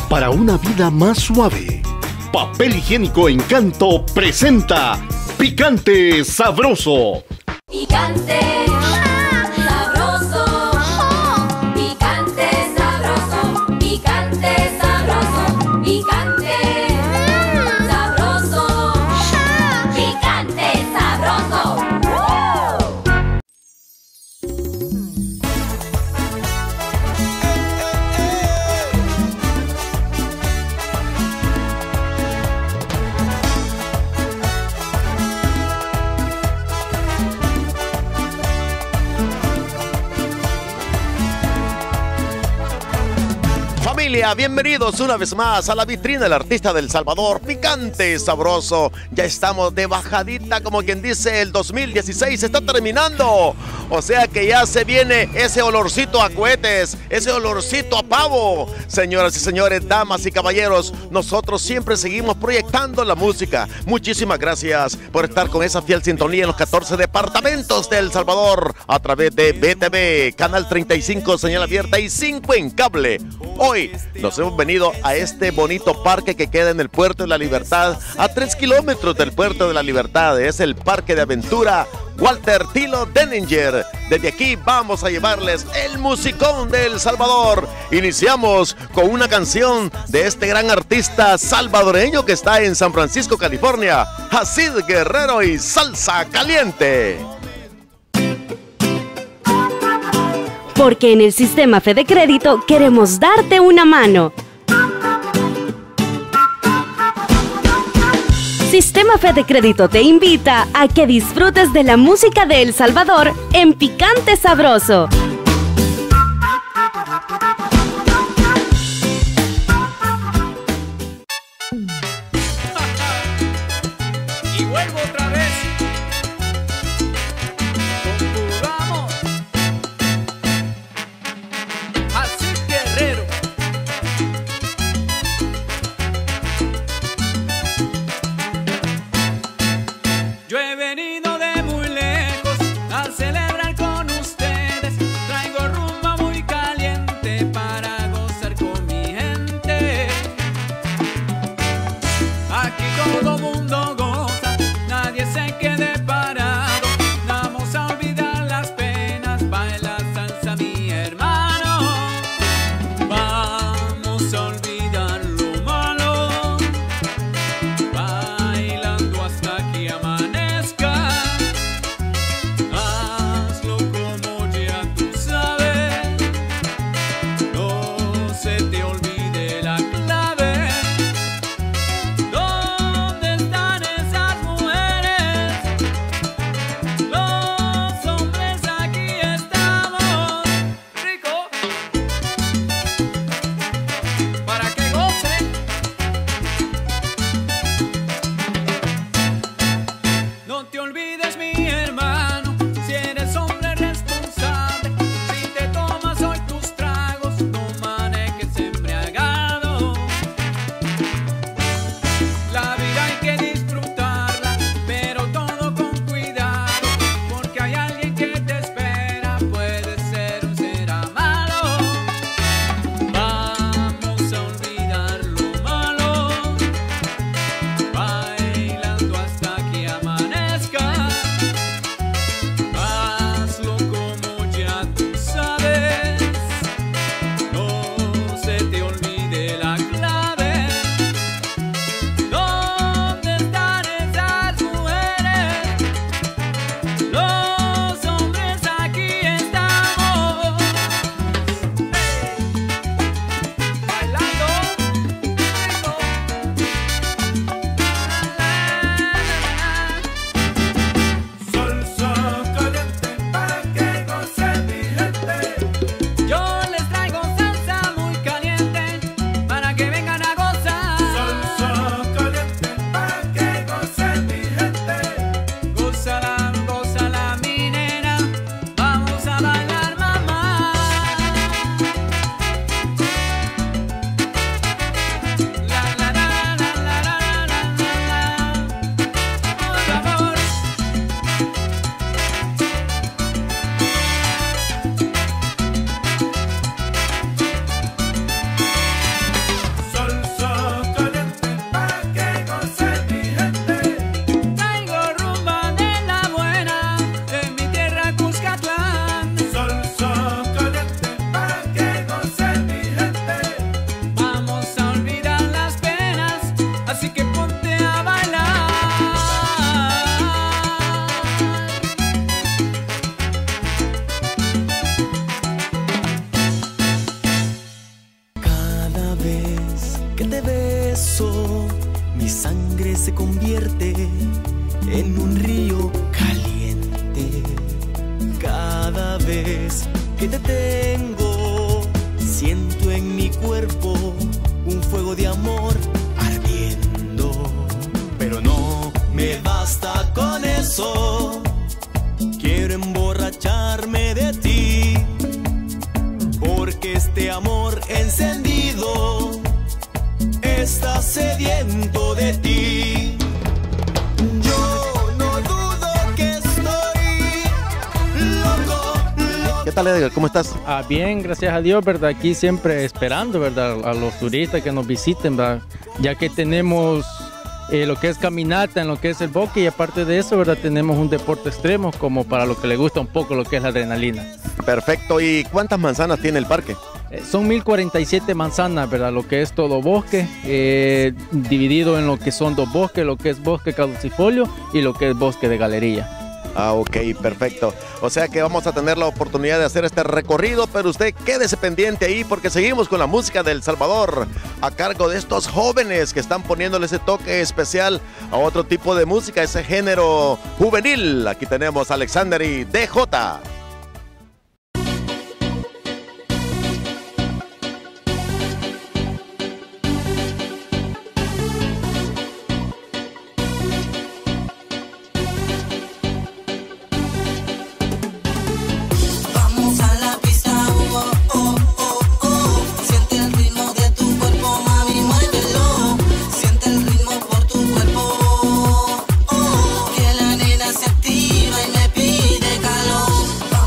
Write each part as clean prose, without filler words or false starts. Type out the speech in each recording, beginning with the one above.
para una vida más suave. Papel Higiénico Encanto presenta Picante Sabroso. Picante, sabroso, picante, sabroso, picante, sabroso, picante, sabroso, picante, sabroso. Familia, bienvenidos una vez más a la vitrina del artista del Salvador, Picante Sabroso. Ya estamos de bajadita, como quien dice, el 2016 está terminando. O sea que ya se viene ese olorcito a cohetes, ese olorcito a pavo. Señoras y señores, damas y caballeros, nosotros siempre seguimos proyectando la música. Muchísimas gracias por estar con esa fiel sintonía en los 14 departamentos de El Salvador a través de BTV, Canal 35, señal abierta y 5 en cable. Hoy nos hemos venido a este bonito parque que queda en el Puerto de la Libertad, a 3 kilómetros del Puerto de la Libertad. Es el Parque de Aventura Walter Tilo Denninger. Desde aquí vamos a llevarles el musicón de El Salvador. Iniciamos con una canción de este gran artista salvadoreño que está en San Francisco, California, Jacid Guerrero y Salsa Caliente. Porque en el sistema Fede Crédito queremos darte una mano. Sistema Fede Crédito te invita a que disfrutes de la música de El Salvador en Picante Sabroso. Y vuelvo otra vez. Vamos. Jacid Guerrero. Yo he venido de muy lejos a celebrar con ustedes se convierte en un río caliente. Cada vez que te tengo, siento en mi cuerpo un fuego de amor ardiendo. Pero no me basta con eso, quiero emborracharme de ti, porque este amor encendido está sediento de ti. Yo no dudo que estoy loco. ¿Qué tal, Edgar? ¿Cómo estás? Bien, gracias a Dios, ¿verdad? Aquí siempre esperando, ¿verdad? A los turistas que nos visiten, ¿verdad? Ya que tenemos lo que es caminata en lo que es el bosque, y aparte de eso, ¿verdad? Tenemos un deporte extremo como para lo que le gusta un poco lo que es la adrenalina. Perfecto. ¿Y cuántas manzanas tiene el parque? Son 1047 manzanas, ¿verdad? Lo que es todo bosque, dividido en lo que son dos bosques, lo que es bosque caducifolio y lo que es bosque de galería. Ah, ok, perfecto. O sea que vamos a tener la oportunidad de hacer este recorrido, pero usted quédese pendiente ahí porque seguimos con la música de El Salvador a cargo de estos jóvenes que están poniéndole ese toque especial a otro tipo de música, ese género juvenil. Aquí tenemos a Alexander y DJ. Que la nena se activa y me pide calor.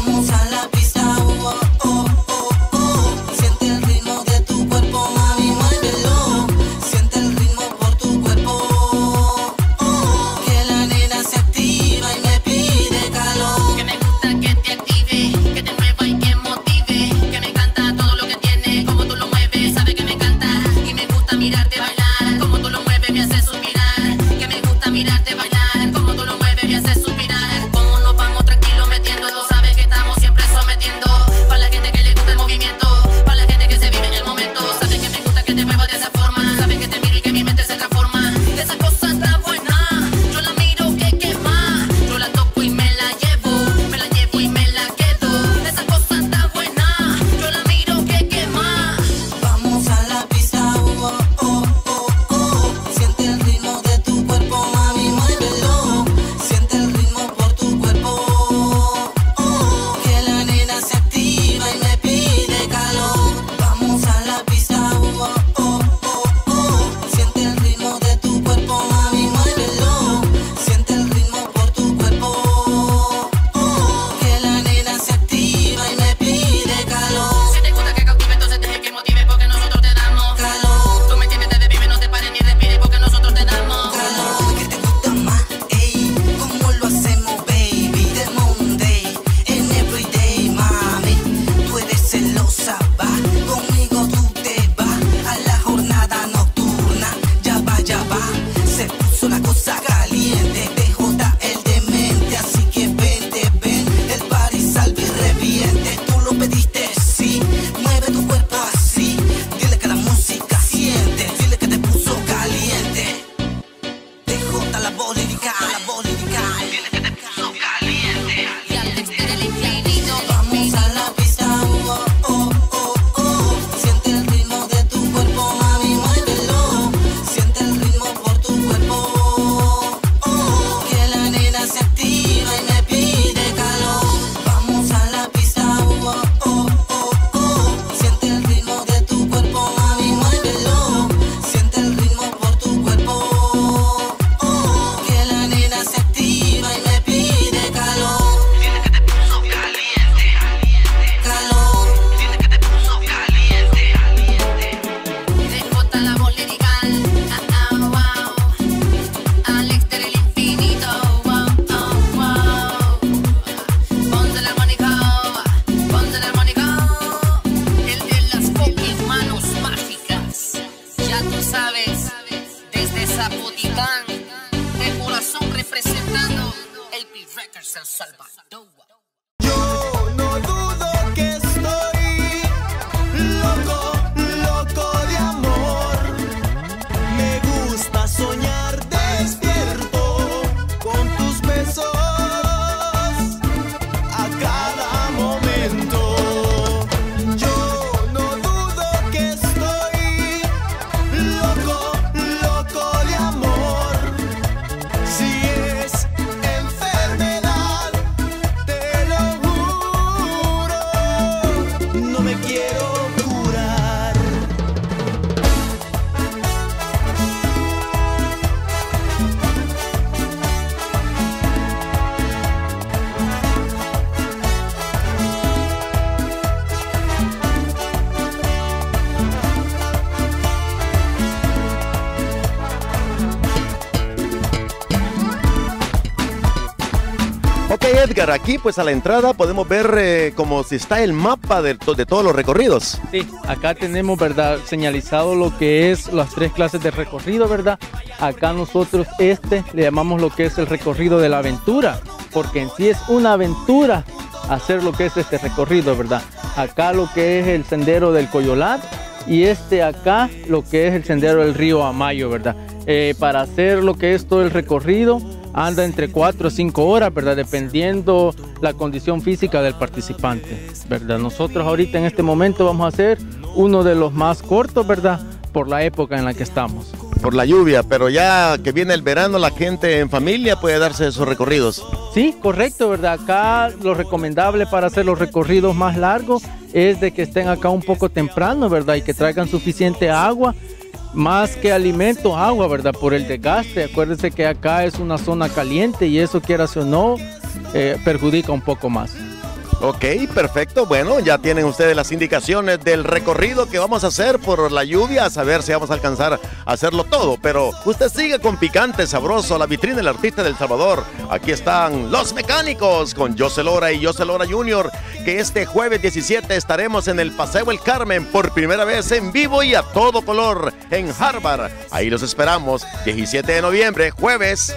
Edgar, aquí pues a la entrada podemos ver como si está el mapa de todos los recorridos. Sí, acá tenemos, ¿verdad?, señalizado lo que es las 3 clases de recorrido, ¿verdad? Acá nosotros le llamamos lo que es el recorrido de la aventura, porque en sí es una aventura hacer lo que es este recorrido, ¿verdad? Acá lo que es el sendero del Coyolar y acá lo que es el sendero del río Amayo, ¿verdad? Para hacer lo que es todo el recorrido anda entre 4 o 5 horas, ¿verdad? Dependiendo la condición física del participante, ¿verdad? Nosotros ahorita en este momento vamos a hacer uno de los más cortos, ¿verdad? Por la época en la que estamos. Por la lluvia, pero ya que viene el verano, la gente en familia puede darse esos recorridos. Sí, correcto, ¿verdad? Acá lo recomendable para hacer los recorridos más largos es de que estén acá un poco temprano, ¿verdad? Y que traigan suficiente agua, más que alimento, agua, ¿verdad? Por el desgaste. Acuérdense que acá es una zona caliente y eso, quieras o no, perjudica un poco más. Ok, perfecto. Bueno, ya tienen ustedes las indicaciones del recorrido que vamos a hacer por la lluvia, a saber si vamos a alcanzar a hacerlo todo. Pero usted sigue con Picante Sabroso, la vitrina del artista del Salvador. Aquí están Los Mecánicos con José Lora y José Lora Jr., que este jueves 17 estaremos en el Paseo El Carmen por primera vez en vivo y a todo color en Harvard. Ahí los esperamos, 17 de noviembre, jueves.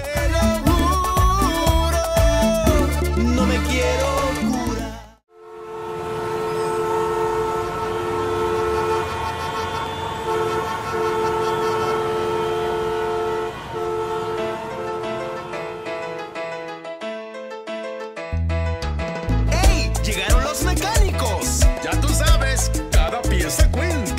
No me quiero. Llegaron los mecánicos. Ya tú sabes, cada pieza cuenta.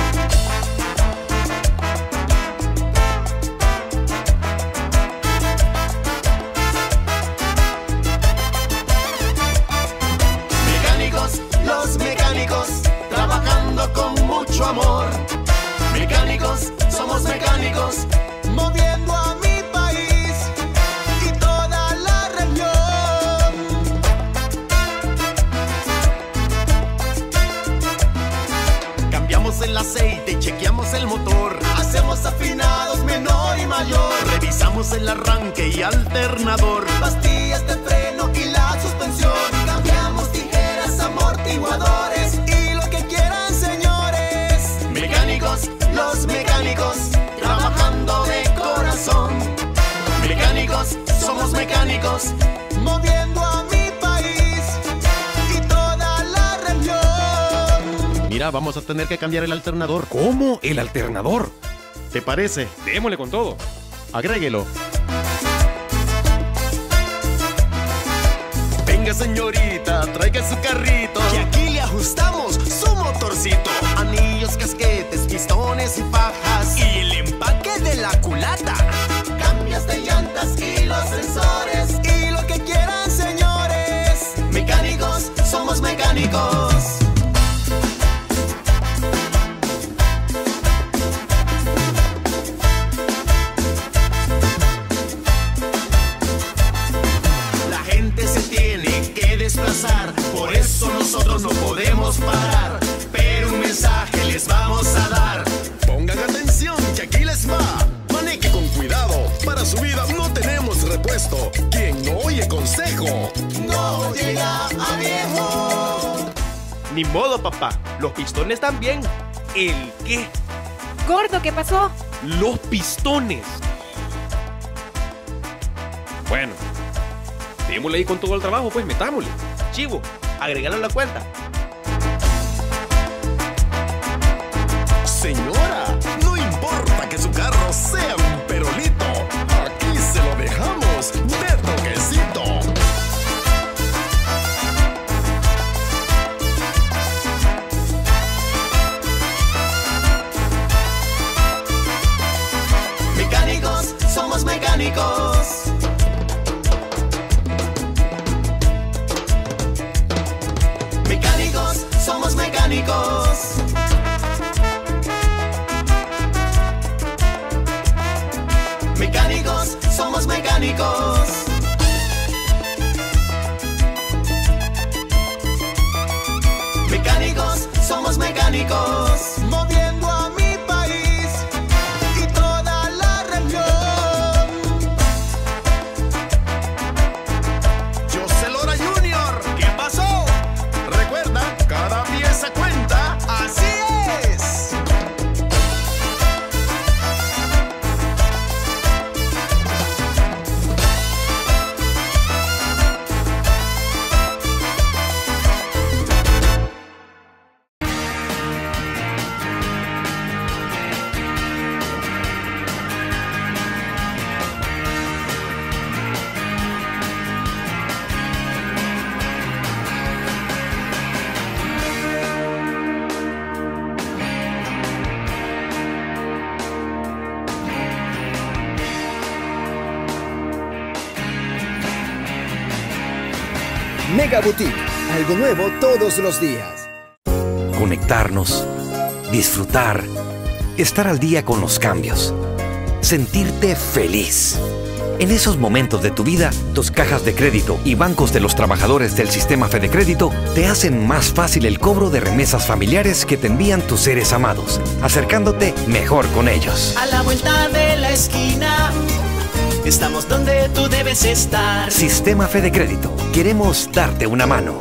Mecánicos, los mecánicos, trabajando con mucho amor. Mecánicos, somos mecánicos, moviendo a mi país y toda la región. Cambiamos el aceite, chequeamos el motor, hacemos afinados menor y mayor, revisamos el arranque y alternador, pastillas de freno y la suspensión, cambiamos tijeras, amortiguadores y lo que quieran, señores. Mecánicos, los mecánicos, trabajando de corazón. Mecánicos, somos mecánicos, moviendo a mi país y toda la región. Mira, vamos a tener que cambiar el alternador. ¿Cómo? ¿El alternador? ¿Te parece? Démosle con todo. Agréguelo. Venga, señorita, traiga su carrito, que aquí le ajustamos su motorcito. Anillos, casquetes, pistones y fajas y el empaque de la culata. Cambios de llantas y los sensores y lo que quieran, señores. Mecánicos, somos mecánicos. La gente se tiene que desplazar, por eso nosotros no podemos parar. Pero un mensaje les vamos a dar. Pongan atención que aquí les va. Maneje con cuidado, para su vida no tenemos repuesto. Quien no oye consejo, no llega a viejo. Ni modo, papá. Los pistones también. ¿El qué? Gordo, ¿qué pasó? Los pistones. Bueno, démosle ahí con todo el trabajo, pues metámosle. Chivo, agregalo a la cuenta. Señora, no importa que su carro sea un perolito, aquí se lo dejamos de toquecito. Mecánicos, somos mecánicos. Mecánicos, somos mecánicos. Mecánicos, somos mecánicos. Mecánicos, somos mecánicos, moviendo a mi país y toda la región. Yo se lo Mega Boutique, algo nuevo todos los días. Conectarnos, disfrutar, estar al día con los cambios, sentirte feliz. En esos momentos de tu vida, tus cajas de crédito y bancos de los trabajadores del sistema FedeCrédito te hacen más fácil el cobro de remesas familiares que te envían tus seres amados, acercándote mejor con ellos. A la vuelta de la esquina, estamos donde tú debes estar. Sistema FedeCrédito, queremos darte una mano.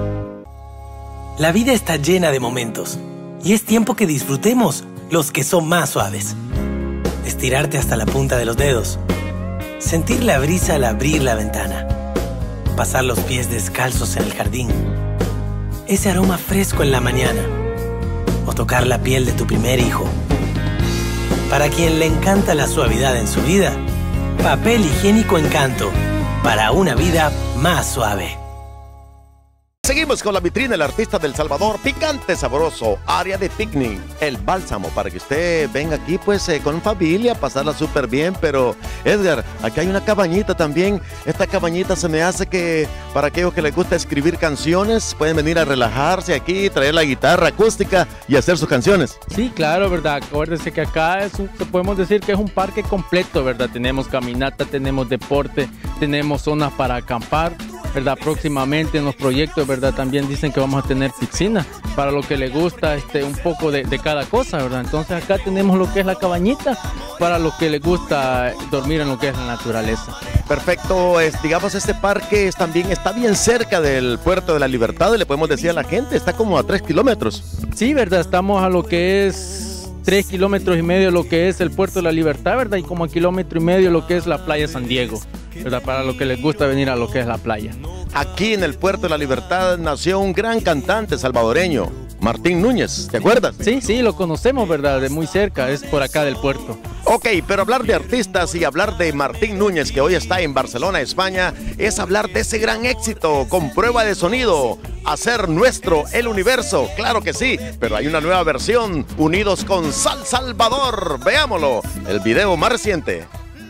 La vida está llena de momentos y es tiempo que disfrutemos los que son más suaves. Estirarte hasta la punta de los dedos. Sentir la brisa al abrir la ventana. Pasar los pies descalzos en el jardín. Ese aroma fresco en la mañana. O tocar la piel de tu primer hijo. Para quien le encanta la suavidad en su vida, Papel Higiénico Encanto. Para una vida más suave. Seguimos con la vitrina del artista del Salvador, Picante Sabroso, área de picnic, el bálsamo, para que usted venga aquí pues con familia, pasarla súper bien. Pero Edgar, aquí hay una cabañita también. Esta cabañita se me hace que para aquellos que les gusta escribir canciones, pueden venir a relajarse aquí, traer la guitarra acústica y hacer sus canciones. Sí, claro, ¿verdad? Acuérdese que acá podemos decir que es un parque completo, ¿verdad? Tenemos caminata, tenemos deporte, tenemos zonas para acampar, ¿verdad? Próximamente en los proyectos, ¿verdad? También dicen que vamos a tener piscina para lo que le gusta un poco de cada cosa, ¿verdad? Entonces acá tenemos lo que es la cabañita para lo que le gusta dormir en lo que es la naturaleza. Perfecto, digamos este parque también está bien cerca del Puerto de la Libertad, y le podemos decir a la gente, está como a 3 kilómetros. Sí, ¿verdad? Estamos a lo que es 3,5 kilómetros lo que es el Puerto de la Libertad, ¿verdad? Y como a 1,5 kilómetros lo que es la playa San Diego, ¿verdad? Para lo que les gusta venir a lo que es la playa. Aquí en el Puerto de la Libertad nació un gran cantante salvadoreño, Martín Núñez, ¿te acuerdas? Sí, sí, lo conocemos, ¿verdad? De muy cerca, es por acá del puerto. Ok, pero hablar de artistas y hablar de Martín Núñez, que hoy está en Barcelona, España, es hablar de ese gran éxito con prueba de sonido, hacer nuestro el universo, claro que sí, pero hay una nueva versión, unidos con Sal Salvador, veámoslo, el video más reciente.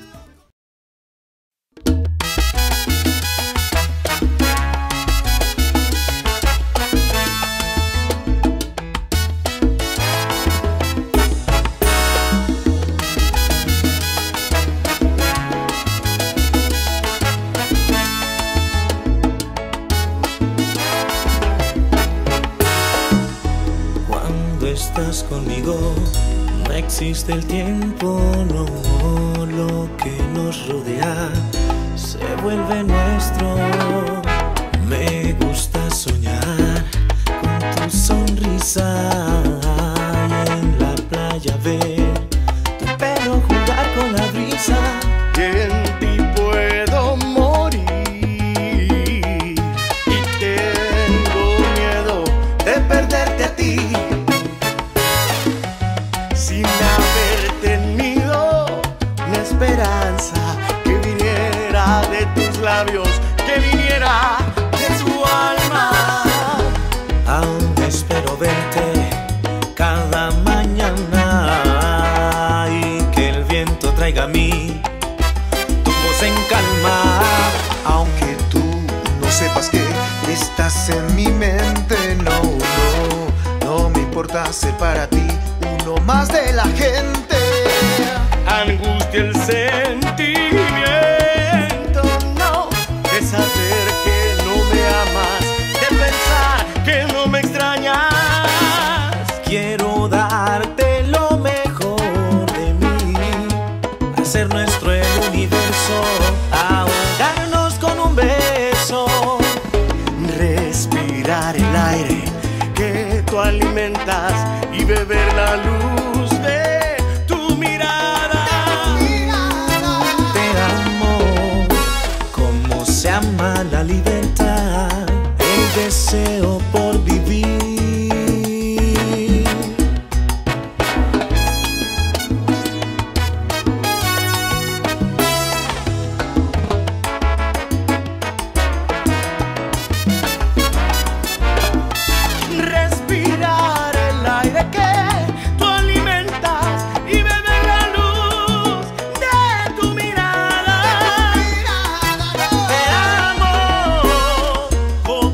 Estás conmigo, no existe el tiempo, no, lo que nos rodea se vuelve nuestro. Me gusta soñar con tu sonrisa y en la playa ver tu pelo jugar con la brisa. Y en ti puedo morir y tengo miedo de perderte a ti. Sin haber tenido una esperanza que viniera de tus labios, que viniera de tu alma. Aún espero verte cada mañana y que el viento traiga a mí tu voz en calma. Aunque tú no sepas que estás en mi mente, no me importa ser para ti uno más de la gente. Angustia el sentimiento, no, de saber que no me amas, de pensar que no me extrañas. Quiero darte lo mejor de mí, hacer nuestro el universo, ahogarnos con un beso, respirar el aire que tú alimentas y beber la luz de tu mirada. Te amo como se ama la libertad, el deseo por vivir. Como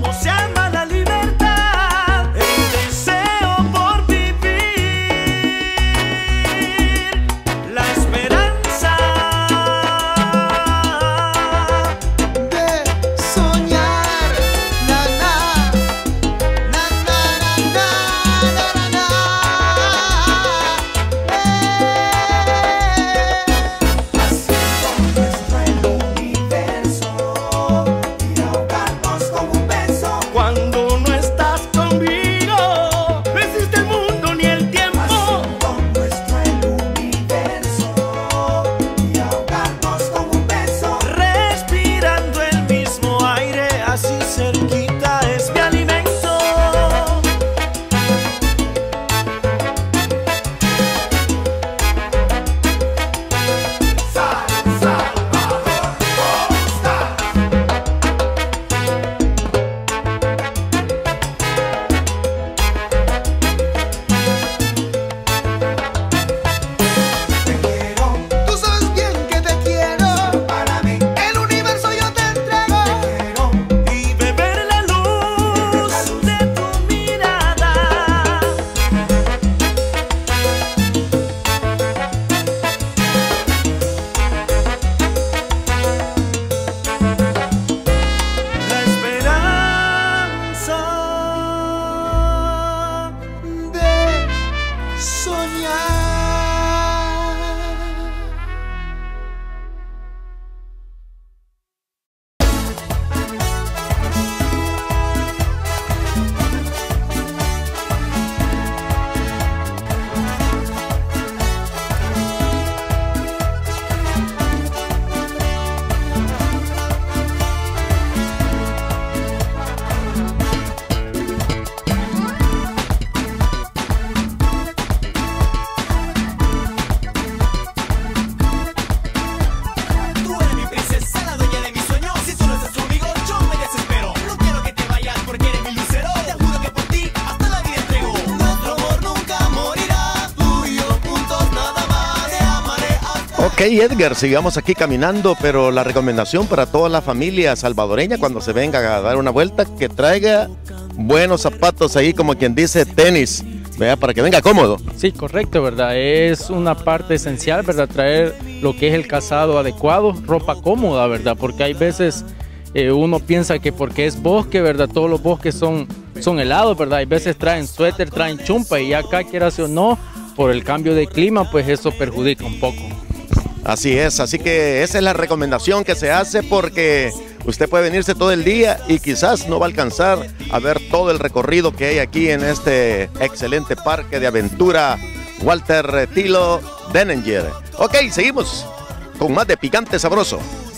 Ok, Edgar, sigamos aquí caminando, pero la recomendación para toda la familia salvadoreña cuando se venga a dar una vuelta, que traiga buenos zapatos ahí, como quien dice, tenis, ¿verdad? Para que venga cómodo. Sí, correcto, ¿verdad? Es una parte esencial, ¿verdad? Traer lo que es el calzado adecuado, ropa cómoda, ¿verdad? Porque hay veces uno piensa que porque es bosque, ¿verdad? Todos los bosques son helados, ¿verdad? Hay veces traen suéter, traen chumpa y acá, quieras o no, por el cambio de clima, pues eso perjudica un poco. Así es, así que esa es la recomendación que se hace porque usted puede venirse todo el día y quizás no va a alcanzar a ver todo el recorrido que hay aquí en este excelente parque de aventura Walter Tilo Denninger. Ok, seguimos con más de Picante Sabroso.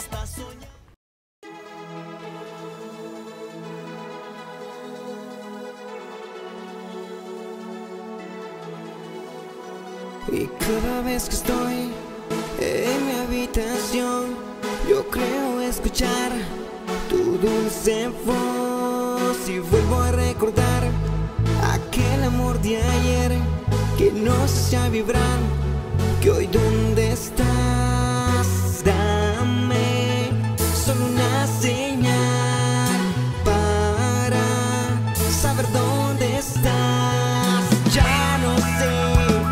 Y cada vez que estoy en mi habitación, yo creo escuchar tu dulce voz y vuelvo a recordar aquel amor de ayer que no se ha vibrar, que hoy dónde estás, dame solo una señal para saber dónde estás. Ya no sé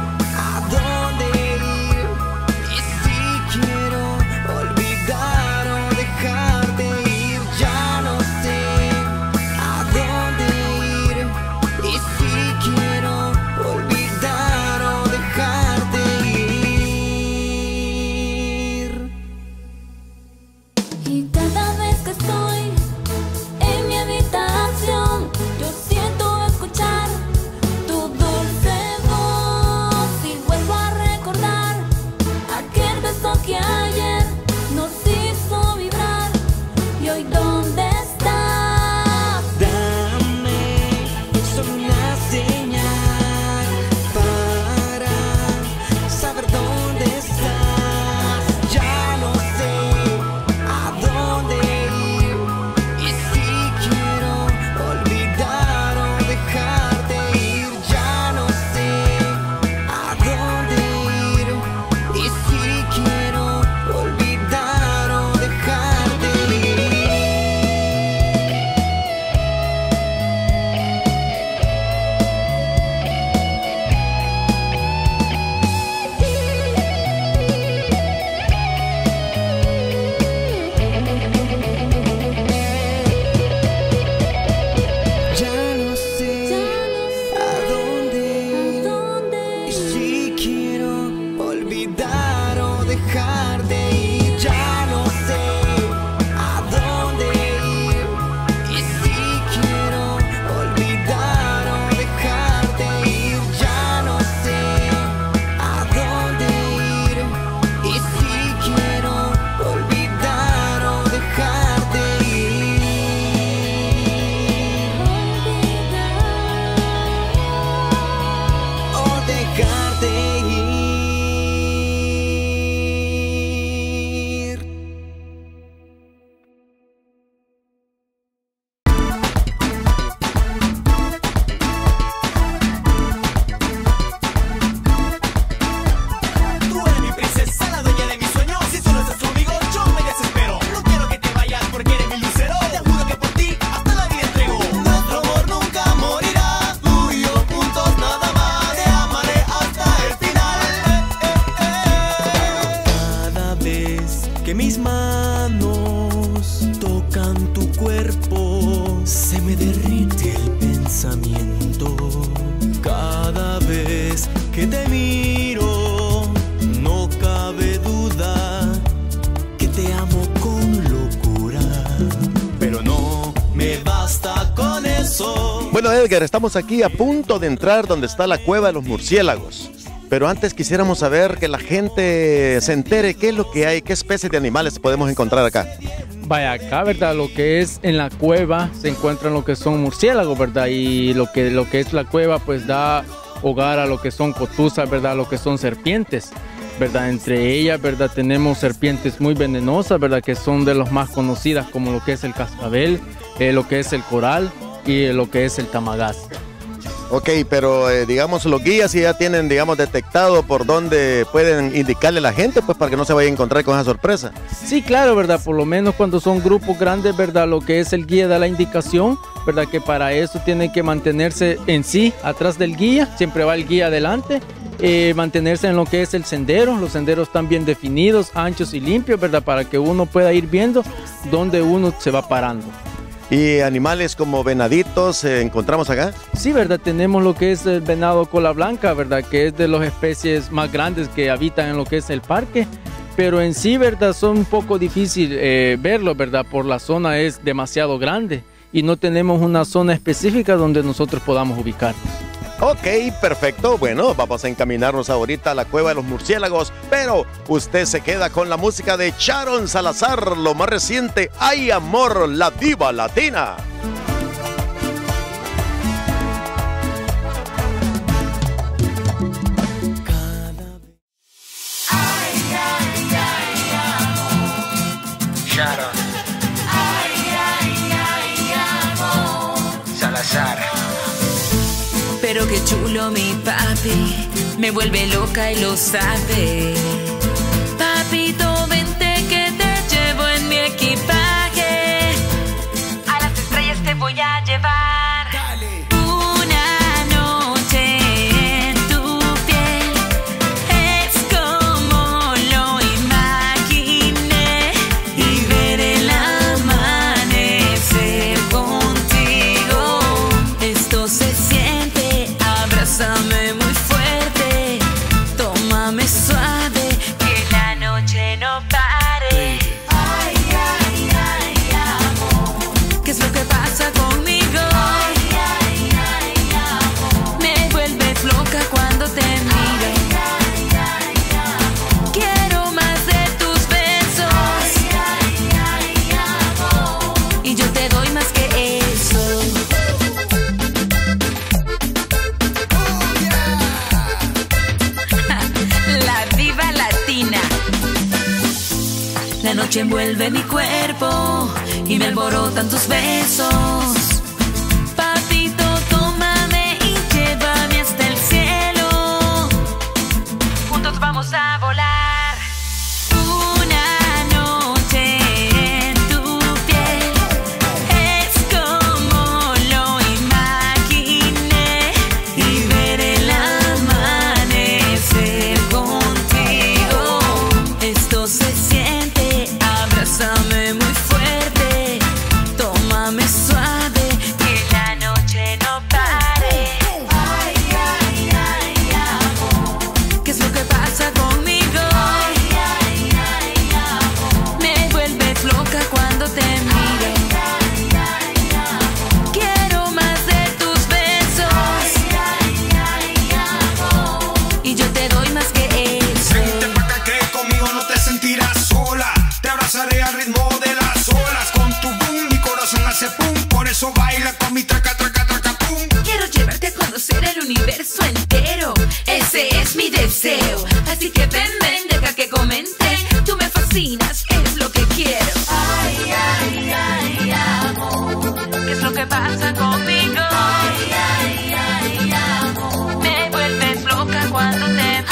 Bueno, Edgar, estamos aquí a punto de entrar donde está la cueva de los murciélagos. Pero antes quisiéramos saber que la gente se entere qué es lo que hay, qué especies de animales podemos encontrar acá. Vaya, acá, ¿verdad? Lo que es en la cueva se encuentran lo que son murciélagos, ¿verdad? Y lo que es la cueva pues da hogar a lo que son cotuzas, ¿verdad? Lo que son serpientes, ¿verdad? Entre ellas, ¿verdad? Tenemos serpientes muy venenosas, ¿verdad? Que son de las más conocidas, como lo que es el cascabel, lo que es el coral y lo que es el tamagás. Ok, pero digamos los guías ya tienen, digamos, detectado por dónde pueden indicarle a la gente, pues para que no se vaya a encontrar con esa sorpresa. Sí, claro, ¿verdad? Por lo menos cuando son grupos grandes, ¿verdad? Lo que es el guía da la indicación, ¿verdad? Que para eso tienen que mantenerse en sí, atrás del guía, siempre va el guía adelante, mantenerse en lo que es el sendero. Los senderos están bien definidos, anchos y limpios, ¿verdad? Para que uno pueda ir viendo dónde uno se va parando. ¿Y animales como venaditos encontramos acá? Sí, ¿verdad? Tenemos lo que es el venado cola blanca, ¿verdad? Que es de las especies más grandes que habitan en lo que es el parque. Pero en sí, ¿verdad? Son un poco difícil verlo, ¿verdad? Por la zona es demasiado grande y no tenemos una zona específica donde nosotros podamos ubicarnos. Ok, perfecto. Bueno, vamos a encaminarnos ahorita a la Cueva de los Murciélagos, pero usted se queda con la música de Sharon Salazar, lo más reciente, Ay Amor, la diva latina. Sharon. Salazar. Pero qué chulo mi papi, me vuelve loca y lo sabe. Papito, vente que te llevo en mi equipaje. A las estrellas te voy a llevar. Dale. Una noche en tu piel es como lo imaginé. Y ver el amanecer contigo, esto se siente. Abrázame muy fuerte, tómame suave, que la noche no pare. Ay, ay, ay, amor, ¿qué es lo que pasa conmigo? Ay, ay, ay, amor, me vuelves loca cuando te miro. Ay, ay, ay, amor, quiero más de tus besos. Ay, ay, ay, amor, y yo te doy más que eso. La noche envuelve mi cuerpo y me alborotan tus besos. Papito, tómame y llévame hasta el cielo. Juntos vamos a volar. Una noche en tu piel es como lo imaginé. Y ver el amanecer contigo, esto se siente. Abrázame muy fuerte, tómame suave, que la noche no pare. Ay, ay, ay, amor, ¿qué es lo que pasa conmigo? Ay, ay, ay, amor, me vuelves loca cuando te miro. Ay, ay, amor, quiero más de tus besos. Ay, ay, amor, y yo te doy más que eso. Vente pa' acá que conmigo no te sentirás sola. Te abrazaré al ritmo de las olas. Con tu boom mi corazón hace pum. Por eso baila con mi traca, traca, traca, pum. Quiero llevarte a conocer el universo entero. Ese es mi deseo. Así que ven, ven, deja que comente. Tú me fascinas, es lo que quiero. Ay, ay, ay, amor, ¿qué es lo que pasa conmigo? Ay, ay, ay, amor, me vuelves loca cuando te miro.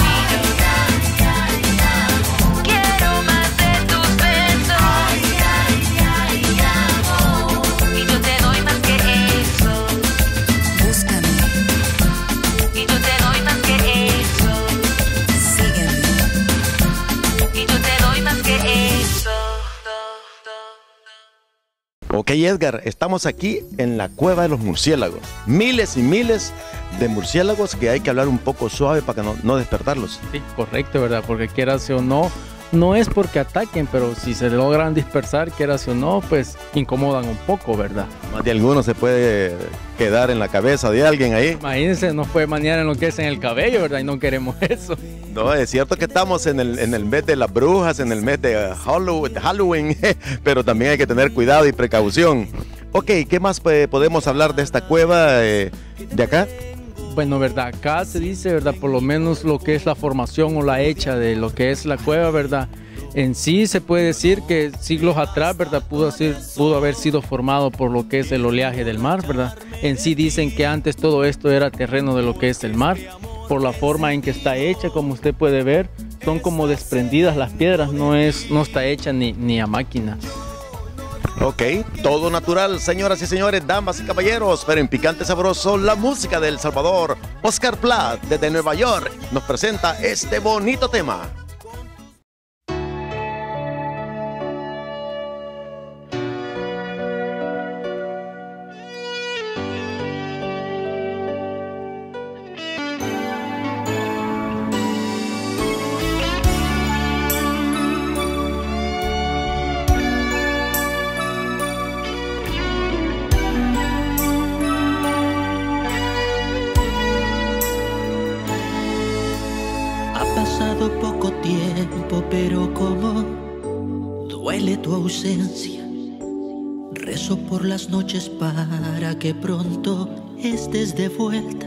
Quiero más de tus besos. Ay, ay, ay, amor, y yo te doy más que eso. Búscame y yo te doy más que eso. Sígueme y yo te doy más que eso. Ok, Edgar, estamos aquí en la Cueva de los Murciélagos. Miles y miles de murciélagos que hay que hablar un poco suave para que no despertarlos. Sí, correcto, ¿verdad? Porque quieras o no, no es porque ataquen, pero si se logran dispersar, quieras o no, pues incomodan un poco, ¿verdad? Más de alguno se puede quedar en la cabeza de alguien ahí. Imagínense, nos puede manear en lo que es en el cabello, ¿verdad? Y no queremos eso. No, es cierto que estamos en el mes de las brujas, en el mes de Halloween, pero también hay que tener cuidado y precaución. Ok, ¿qué más podemos hablar de esta cueva de acá? Bueno, ¿verdad? Acá se dice, ¿verdad? Por lo menos lo que es la formación o la hecha de lo que es la cueva, ¿verdad? En sí se puede decir que siglos atrás, ¿verdad? Pudo haber sido formado por lo que es el oleaje del mar, ¿verdad? En sí dicen que antes todo esto era terreno de lo que es el mar, por la forma en que está hecha, como usted puede ver, son como desprendidas las piedras, no está hecha ni a máquina. Ok, todo natural, señoras y señores, damas y caballeros, pero en Picante Sabroso, la música de El Salvador. Oscar Platt, desde Nueva York, nos presenta este bonito tema. Poco tiempo, pero como duele tu ausencia. Rezo por las noches para que pronto estés de vuelta.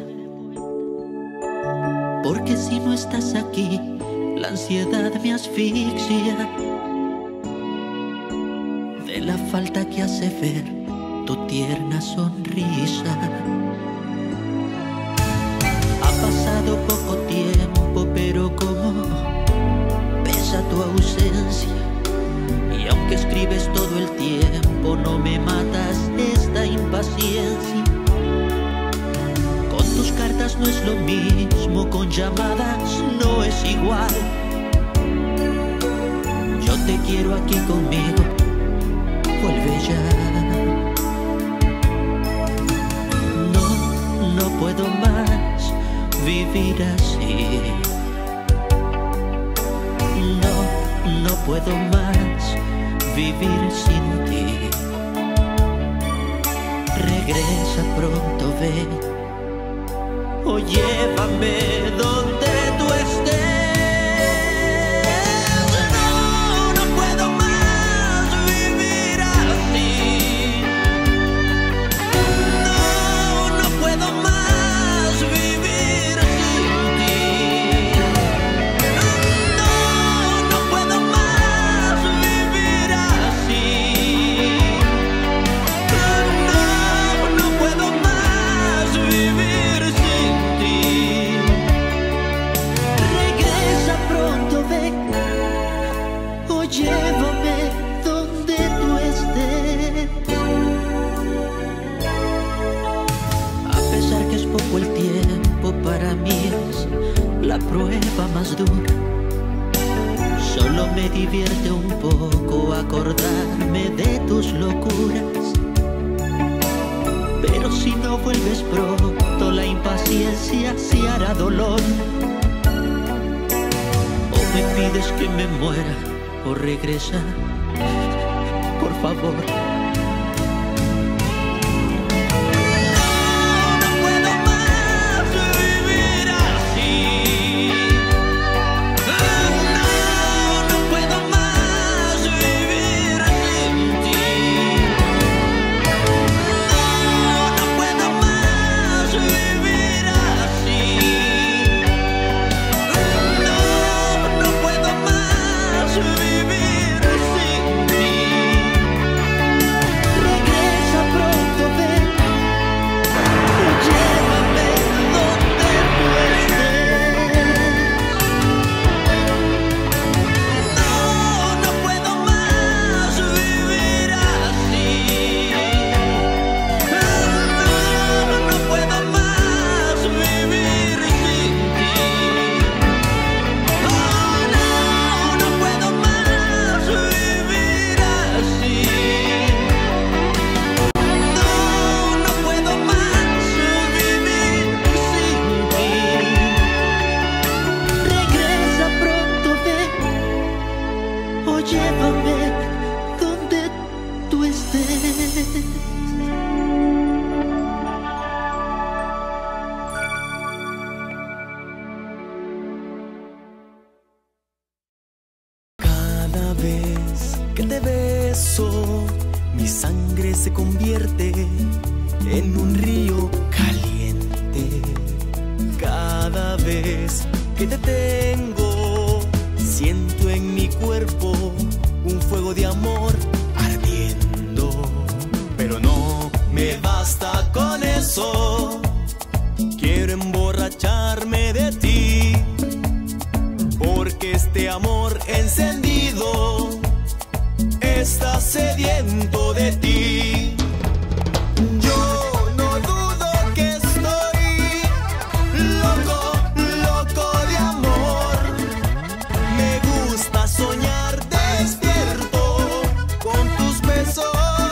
Porque si no estás aquí, la ansiedad me asfixia. De la falta que hace ver tu tierna sonrisa. Ha pasado poco tiempo, pero como pesa tu ausencia. Y aunque escribes todo el tiempo, no me matas esta impaciencia. Con tus cartas no es lo mismo, con llamadas no es igual. Yo te quiero aquí conmigo, vuelve ya. No puedo más vivir así. No puedo más vivir sin ti. Regresa pronto, ven, o llévame donde tú estés. No puedo más vivir así. No puedo más vivir sin ti. No puedo más vivir así. No puedo más vivir sin ti. Regresa pronto, ven, o llévame donde tú estés. A pesar que es poco el tiempo, para mí es la prueba más dura. Solo me divierte un poco acordarme de tus locuras. Pero si no vuelves pronto, la impaciencia se hará dolor. O me pides que me muera, o regresa, por favor. Llévame donde tú estés. Cada vez que te beso, mi sangre se convierte en un río caliente. Cada vez que te tengo, siento en mi cuerpo beso. Quiero emborracharme de ti, porque este amor encendido está sediento de ti. Yo no dudo que estoy loco, loco de amor. Me gusta soñar despierto con tus besos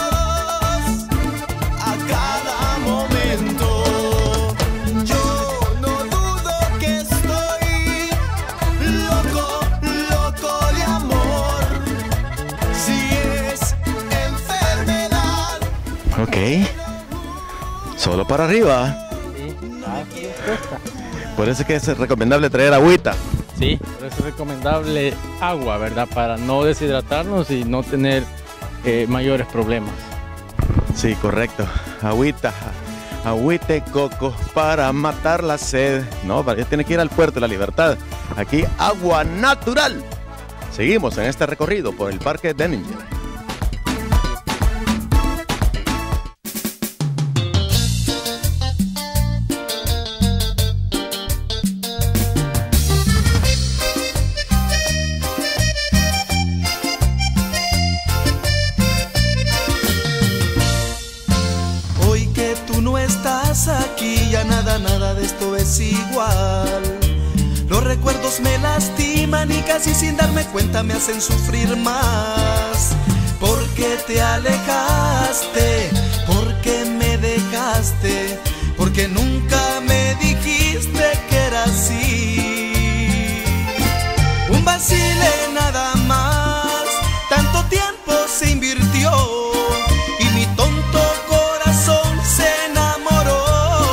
a cada momento. Yo no dudo que estoy loco, loco de amor. Si es enfermedad. Ok. Solo para arriba. Por eso es que es recomendable traer agüita. Sí, por eso es recomendable agua, ¿verdad? Para no deshidratarnos y no tener mayores problemas. Sí, correcto. Agüita. Agüita de coco para matar la sed. No, para tiene que ir al puerto de la Libertad. Aquí, agua natural. Seguimos en este recorrido por el Parque Denninger. Hoy que tú no estás aquí, ya nada de esto es igual. Los recuerdos me lastiman y casi sin darme cuenta me hacen sufrir más. Porque te alejaste, porque me dejaste, porque nunca me dijiste que era así. Un vacile nada más, tanto tiempo se invirtió y mi tonto corazón se enamoró.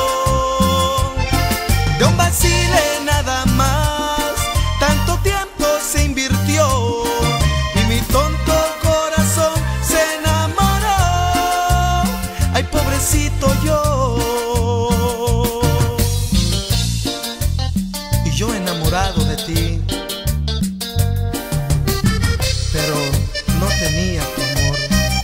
De un vacile nada más, tanto tiempo se invirtió y mi tonto corazón se enamoró. Ay, pobrecito yo. Y yo enamorado de ti, pero no tenía tu amor.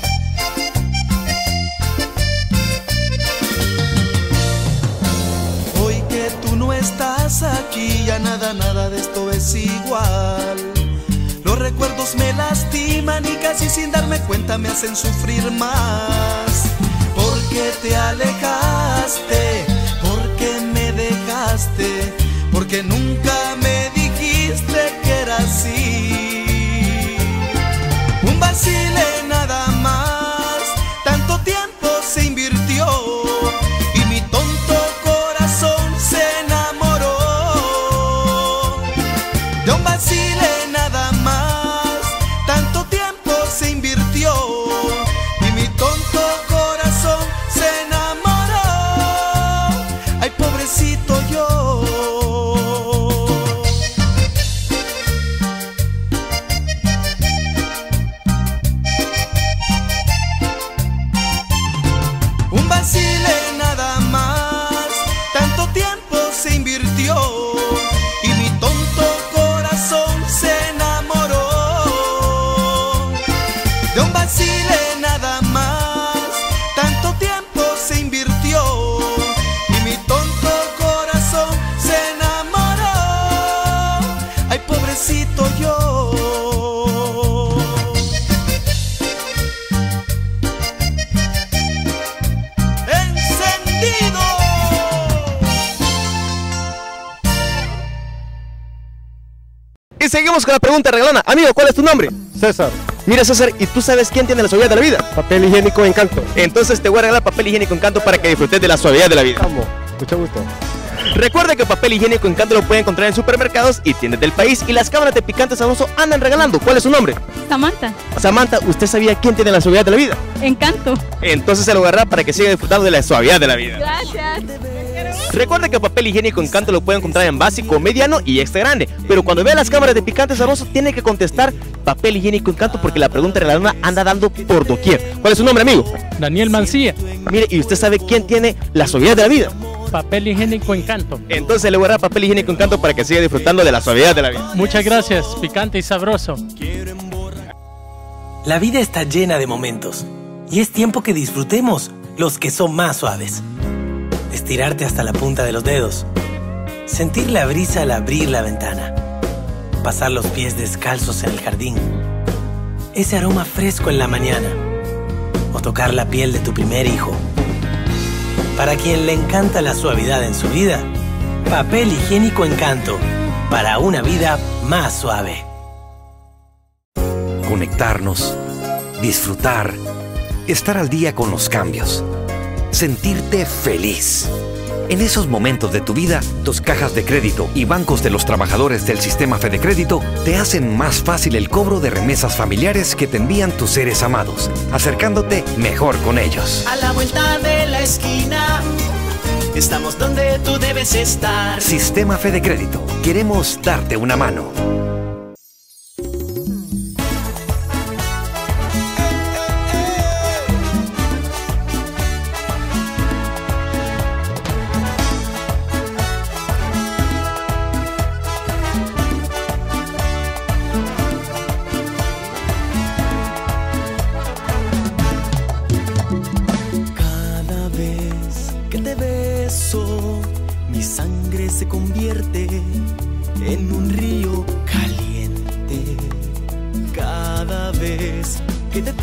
Hoy que tú no estás aquí, ya nada de esto es igual. Los recuerdos me lastiman y casi sin darme cuenta me hacen sufrir más. Porque te alejaste, porque me dejaste, porque nunca me dijiste que era así. Un vacile nada más, tanto tiempo se invirtió y mi tonto corazón se enamoró. De un vacile nada más, tanto tiempo se invirtió y mi tonto corazón se enamoró. Ay, pobrecito yo. Un vacile nada más, tanto tiempo se invirtió y mi tonto corazón se enamoró. De un vacile nada más, tanto tiempo se invirtió y mi tonto corazón se enamoró. Ay, pobrecito yo. ¡Encendido! Y seguimos con la pregunta regalona. Amigo, ¿cuál es tu nombre? César. Mira, César, ¿y tú sabes quién tiene la suavidad de la vida? Papel higiénico Encanto. Entonces te voy a regalar papel higiénico Encanto para que disfrutes de la suavidad de la vida. Vamos, mucho gusto. Recuerda que papel higiénico Encanto lo puede encontrar en supermercados y tiendas del país, y las cámaras de Picante Sabroso andan regalando. ¿Cuál es su nombre? Samantha. Samantha, ¿usted sabía quién tiene la suavidad de la vida? Encanto. Entonces se lo agarra para que siga disfrutando de la suavidad de la vida. Gracias. Recuerda que papel higiénico Encanto lo puede encontrar en básico, mediano y extra grande. Pero cuando vea las cámaras de Picante Sabroso tiene que contestar papel higiénico Encanto, porque la pregunta de la luna anda dando por doquier. ¿Cuál es su nombre, amigo? Daniel Mancilla. Mire, ¿y usted sabe quién tiene la suavidad de la vida? Papel higiénico Encanto. Entonces le voy a dar papel higiénico Encanto para que siga disfrutando de la suavidad de la vida. Muchas gracias, Picante y Sabroso. La vida está llena de momentos y es tiempo que disfrutemos los que son más suaves. estirarte hasta la punta de los dedos, sentir la brisa al abrir la ventana, pasar los pies descalzos en el jardín, ese aroma fresco en la mañana, o tocar la piel de tu primer hijo. Para quien le encanta la suavidad en su vida, Papel Higiénico Encanto, para una vida más suave. Conectarnos, disfrutar, estar al día con los cambios, sentirte feliz. En esos momentos de tu vida, tus cajas de crédito y bancos de los trabajadores del sistema FedeCrédito te hacen más fácil el cobro de remesas familiares que te envían tus seres amados, acercándote mejor con ellos. A la vuelta de la esquina, estamos donde tú debes estar. Sistema FedeCrédito, queremos darte una mano. Se convierte en un río caliente. Cada vez que te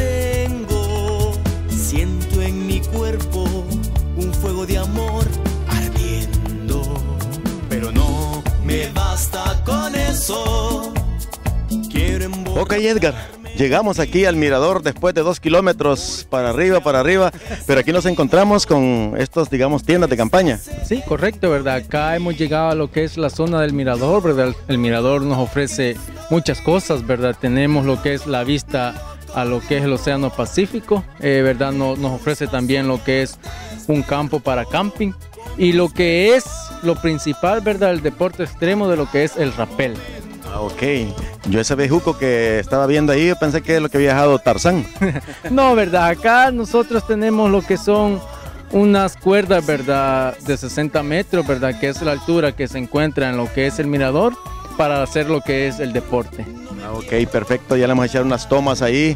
tengo, siento en mi cuerpo un fuego de amor ardiendo. Pero no me basta con eso. Quiero envolver. Ok, Edgar. Llegamos aquí al mirador después de 2 kilómetros para arriba, pero aquí nos encontramos con estos, digamos, tiendas de campaña. Sí, correcto, ¿verdad? Acá hemos llegado a lo que es la zona del mirador, ¿verdad? El mirador nos ofrece muchas cosas, ¿verdad? Tenemos lo que es la vista a lo que es el Océano Pacífico, ¿verdad? Nos ofrece también lo que es un campo para camping y lo que es lo principal, ¿verdad? El deporte extremo de lo que es el rappel. Ah, ok. Yo ese bejuco que estaba viendo ahí, yo pensé que es lo que había dejado Tarzán. No, ¿verdad? Acá nosotros tenemos lo que son unas cuerdas, ¿verdad? De 60 metros, ¿verdad? Que es la altura que se encuentra en lo que es el mirador para hacer lo que es el deporte. Ah, ok, perfecto. Ya le vamos a echar unas tomas ahí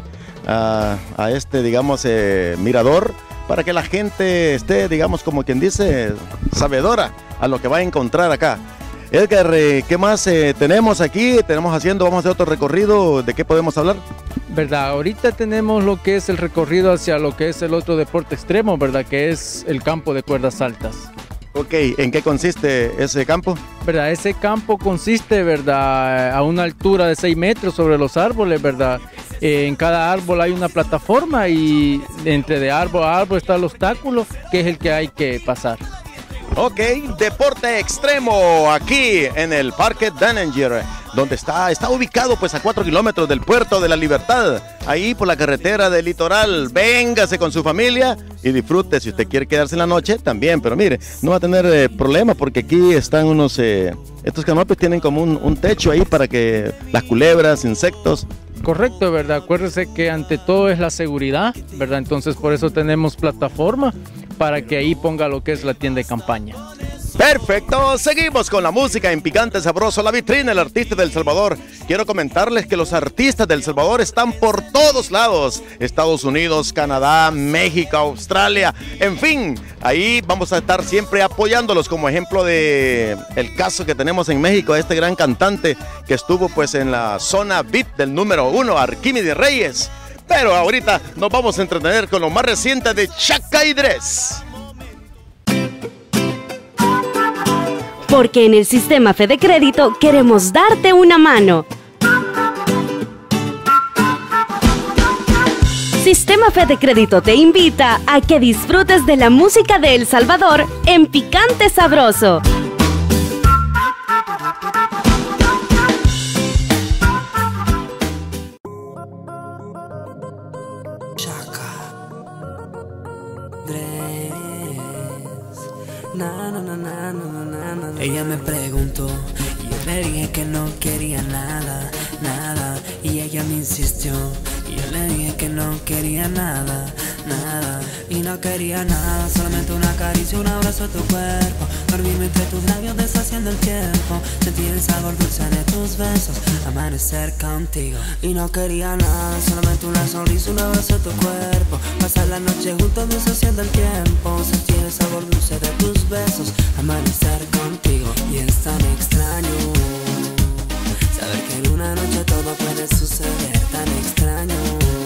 a este, digamos, mirador para que la gente esté, digamos, como quien dice, sabedora a lo que va a encontrar acá. Edgar, ¿qué más tenemos aquí? Vamos a hacer otro recorrido. ¿De qué podemos hablar? ¿Verdad? Ahorita tenemos lo que es el recorrido hacia lo que es el otro deporte extremo, ¿verdad? Que es el campo de cuerdas altas. Ok, ¿en qué consiste ese campo? ¿Verdad? Ese campo consiste, ¿verdad? A una altura de 6 metros sobre los árboles, ¿verdad? En cada árbol hay una plataforma y entre de árbol a árbol está el obstáculo, que es el que hay que pasar. Ok, deporte extremo aquí en el Parque Danger, donde está ubicado pues a 4 kilómetros del Puerto de la Libertad, ahí por la carretera del litoral. Véngase con su familia y disfrute. Si usted quiere quedarse en la noche también, pero mire, no va a tener problema porque aquí están unos, estos canopios tienen como un techo ahí para que las culebras, insectos. Correcto, ¿verdad? Acuérdese que ante todo es la seguridad, ¿verdad? Entonces por eso tenemos plataforma para que ahí ponga lo que es la tienda de campaña. Perfecto, seguimos con la música en Picante Sabroso, la vitrina, el artista del Salvador. Quiero comentarles que los artistas del Salvador están por todos lados. Estados Unidos, Canadá, México, Australia, en fin. Ahí vamos a estar siempre apoyándolos, como ejemplo de el caso que tenemos en México, este gran cantante que estuvo pues en la zona VIP del número 1, Arquímedes Reyes. Pero ahorita nos vamos a entretener con lo más reciente de Chaka y Dres. Porque en el sistema FedeCrédito queremos darte una mano. Sistema FedeCrédito te invita a que disfrutes de la música de El Salvador en Picante Sabroso. Ella me preguntó y yo le dije que no quería nada, nada. Y ella me insistió y yo le dije que no quería nada, nada. Y no quería nada, solamente una caricia, un abrazo a tu cuerpo. dormirme entre tus labios deshaciendo el tiempo, sentir el sabor dulce de tus besos, amanecer contigo. Y no quería nada, solamente una sonrisa, un abrazo a tu cuerpo, pasar la noche juntos deshaciendo el tiempo, sentir el sabor dulce de tus besos, amanecer contigo. Y es tan extraño saber que en una noche todo puede suceder, tan extraño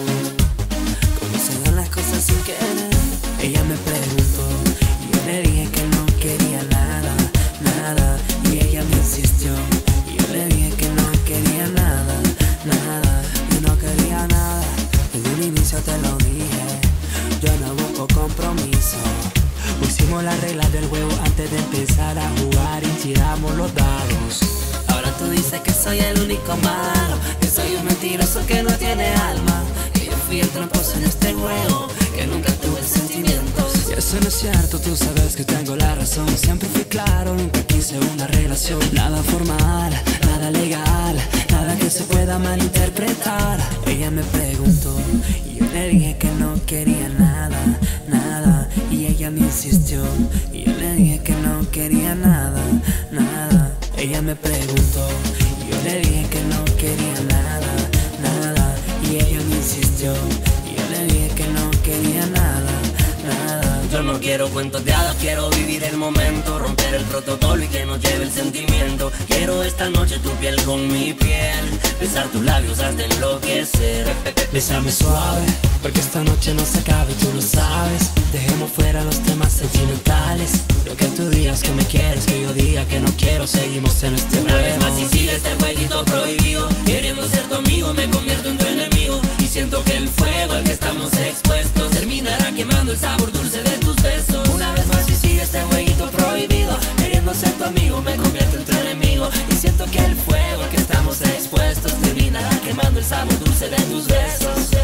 como se dan las cosas sin querer. Ella me preguntó y yo le dije que no quería nada, nada. Y ella me insistió y yo le dije que no quería nada, nada. Y no quería nada, en un inicio te lo dije, yo no busco compromiso. Pusimos las reglas del juego antes de empezar a jugar y tiramos los dados. Ahora tú dices que soy el único malo, que soy un mentiroso que no tiene alma, que yo fui el tramposo en este juego, que nunca tuve sentimientos. Y eso no es cierto, tú sabes que tengo la razón. Siempre fui claro, nunca quise una relación. Nada formal, nada legal, nada que se pueda malinterpretar. Ella me preguntó y yo le dije que no quería nada, nada. Y ella me insistió y yo le dije que no quería nada, nada. Ella me preguntó y yo le dije que no quería nada, nada. Y ella me insistió y yo le dije que no quería nada, nada. Yo no quiero cuentos de hadas, quiero vivir el momento, romper el protocolo y que nos lleve el sentimiento. Quiero esta noche tu piel con mi piel, besar tus labios hasta enloquecer. Bésame suave, porque esta noche no se acaba y tú lo sabes. Dejemos fuera los temas sentimentales. Lo que tú digas que me quieres, que yo diga que no quiero, seguimos en este juego. Una vez más si sigue este jueguito prohibido, queriendo ser tu amigo me convierto en tu enemigo. Y siento que el fuego al que estamos expuestos terminará quemando el sabor dulce de tus besos. Una vez más si sigue este jueguito prohibido, queriendo ser tu amigo me convierto en tu enemigo. Y siento que el fuego al que estamos expuestos terminará quemando el sabor dulce de tus besos.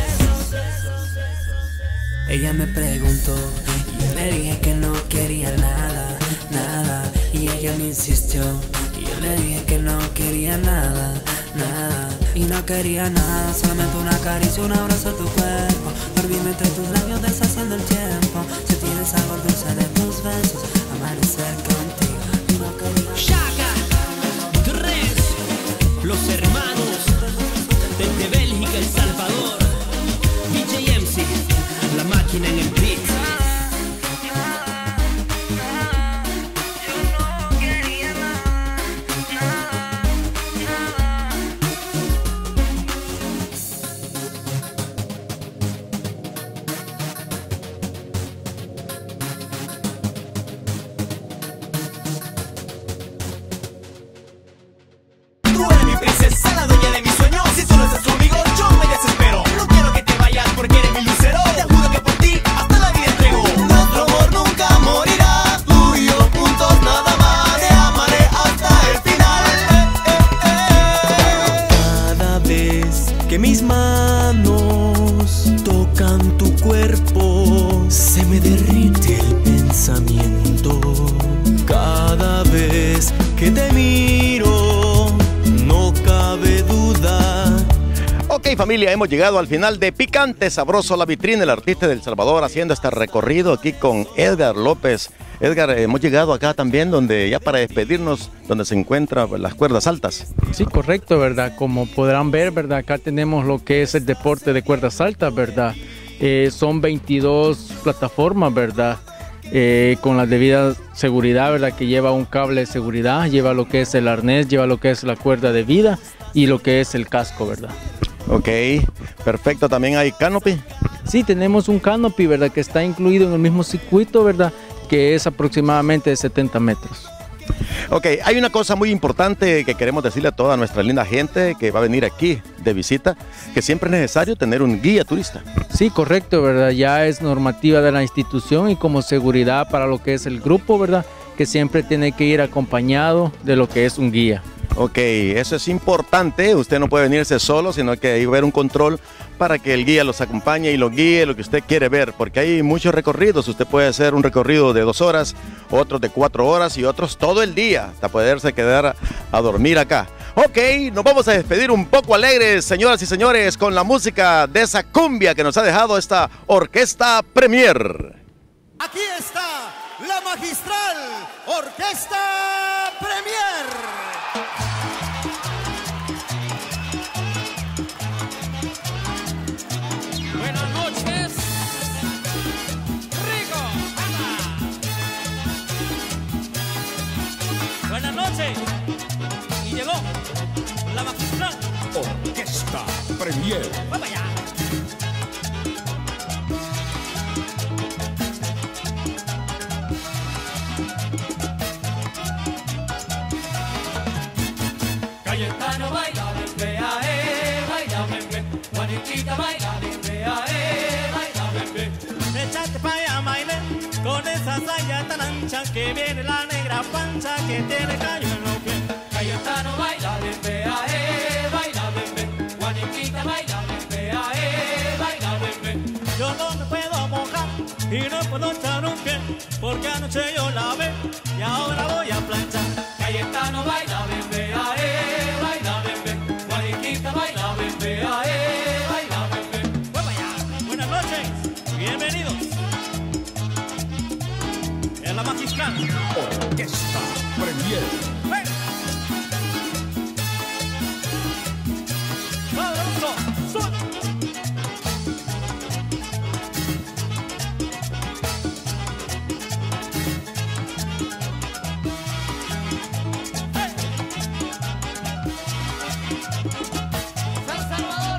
Ella me preguntó y yo le dije que no quería nada, nada. Y ella me insistió y yo le dije que no quería nada, nada. Y no quería nada, solamente una caricia, un abrazo a tu cuerpo, dormirme entre tus labios deshaciendo el tiempo, sentir el sabor dulce de tus besos, amanecer contigo. Y no quería Shaka, Tres, los hermanos desde Bélgica, El Salvador, DJ MC, la máquina en el beat. Tú eres mi princesa, la dueña de mis sueños. Si tú no estás conmigo, yo me desespero. No quiero que te vayas porque eres mi lucero. Te juro que por ti hasta la vida entrego. Nuestro amor nunca morirá. Tú y yo juntos nada más. Te amaré hasta el final. Cada vez que mis manos tocan tu cuerpo, se me derrite el pensamiento. Cada vez que te miro, no cabe duda. Ok, familia, hemos llegado al final de Picante Sabroso, la vitrina, el artista del Salvador, haciendo este recorrido aquí con Edgar López. Edgar, hemos llegado acá también donde ya para despedirnos, donde se encuentran las cuerdas altas. Sí, correcto, ¿verdad? Como podrán ver, ¿verdad? Acá tenemos lo que es el deporte de cuerdas altas, ¿verdad? Son 22 plataformas, ¿verdad? Con la debida seguridad, ¿verdad? Que lleva un cable de seguridad, lleva lo que es el arnés, lleva lo que es la cuerda de vida y lo que es el casco, ¿verdad? Ok, perfecto. ¿También hay canopy? Sí, tenemos un canopy, ¿verdad? Que está incluido en el mismo circuito, ¿verdad? Que es aproximadamente de 70 metros. Ok, hay una cosa muy importante que queremos decirle a toda nuestra linda gente que va a venir aquí de visita, que siempre es necesario tener un guía turista. Sí, correcto, ¿verdad? Ya es normativa de la institución y como seguridad para lo que es el grupo, ¿verdad? Que siempre tiene que ir acompañado de lo que es un guía. Ok, eso es importante. Usted no puede venirse solo, sino que hay que ver un control para que el guía los acompañe y lo guíe lo que usted quiere ver, porque hay muchos recorridos. Usted puede hacer un recorrido de 2 horas, otros de 4 horas y otros todo el día, hasta poderse quedar a dormir acá. Ok, nos vamos a despedir un poco alegres, señoras y señores, con la música de esa cumbia que nos ha dejado esta orquesta Premier. Aquí está la magistral Orquesta Premier. Buenas noches, rico, anda. Buenas noches, y llegó la magistral Orquesta Premier. ¡Vamos allá! Cayetano baila bembe, baila bembe. Juanitita baila bembe, baila bembe. Échate pa' allá, Maile, con esa saya tan ancha que viene la negra pancha que tiene callo en los pies. Cayetano baila bembe, baila bembe. Juanitita baila bembe, baila bembe. Yo no me puedo mojar y no puedo echar un pie, porque anoche yo la ve y ahora voy a planchar. Cayetano baila bembe, baila bembe. Juanitita baila bembe, baila bembe. ¡Vamos allá! Buenas noches, bienvenidos. Es la magistral Orquesta Premier. ¡Ven! ¡Sabroso! ¡Son! San Salvador,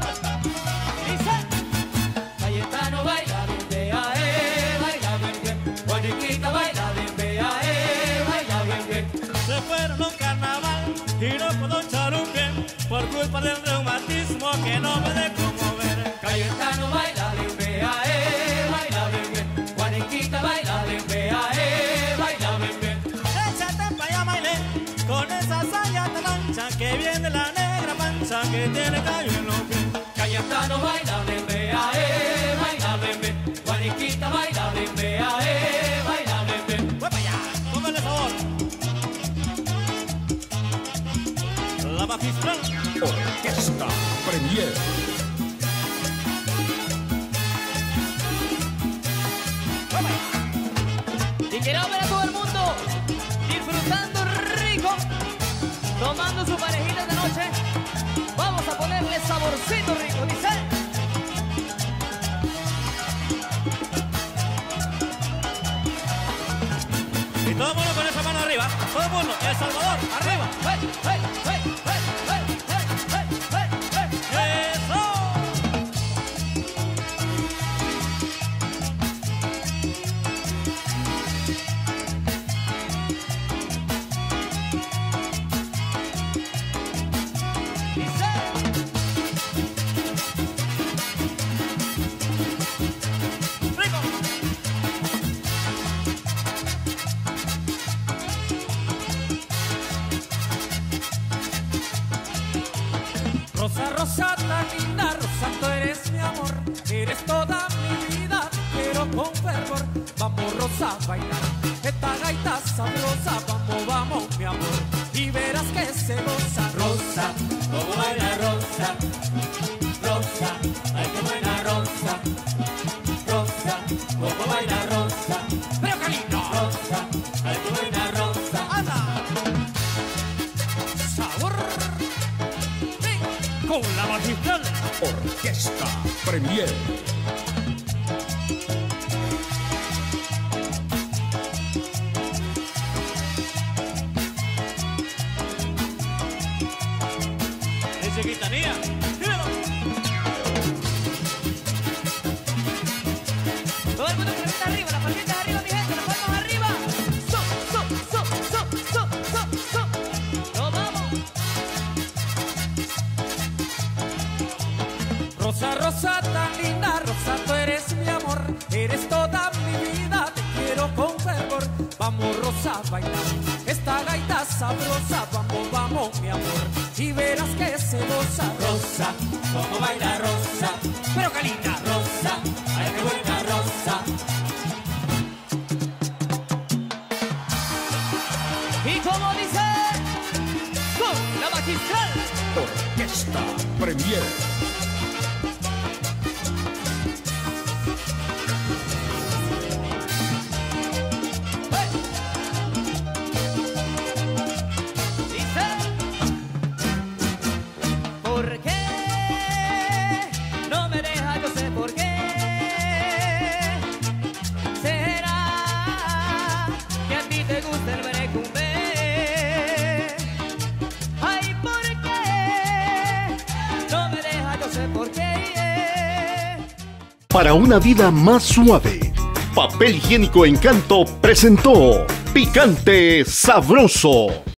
dice. Cayetano baila bembe, baila bembe. Juanitita baila bembe, baila bembe. Se fueron a un carnaval y no puedo echar un pie por culpa del reumatismo que no me dejo mover. Cayetano baila bembe, baila bembe. Juanitita baila bembe, baila bembe. Échate pa' allá, Maile, con esa saya tan ancha que viene la negra pancha que tiene callo en los pies. Cayetano baila bembe, baila bembe. Juanitita baila bembe, baila bembe. ¡Voy para allá! ¡Póngale sabor! La magistral Orquesta Premier. Y quiero ver a todo el mundo disfrutando rico, tomando su parejita de noche. Vamos a ponerle saborcito rico, dice. Y todo el mundo con esa mano arriba. Todo el mundo, El Salvador, arriba. ¡Hey, hey, hey, hey, hey, hey, hey, hey, hey! ¡Eso! Rosa, rosa tan linda, rosa, tú eres mi amor, eres toda mi vida, te quiero con fervor. Vamos, rosa, a bailar esta gaita sabrosa, vamos, vamos, mi amor, y verás que se goza. Rosa, como baila rosa, rosa, ay, qué buena rosa, rosa, como baila rosa, pero qué lindo, rosa, ay, qué buena rosa, anda, sabor. Con la magistral Orquesta Premier. Ese Quintanilla, dímelo. Todo el mundo con la palmita arriba, las palmitas arriba, mi gente, las palmas arriba. Nos vamos. Rosa, rosa tan linda, rosa, tú eres mi amor, eres toda mi vida, te quiero con fervor. Vamos, rosa, a bailar esta gaita sabrosa, vamos, vamos, mi amor, y verás que se goza. Rosa, como baila rosa, pero qué linda, rosa, ay, qué buena rosa. Y como dice, con la magistral Orquesta Premier. para una vida más suave. Papel Higiénico Encanto presentó Picante Sabroso.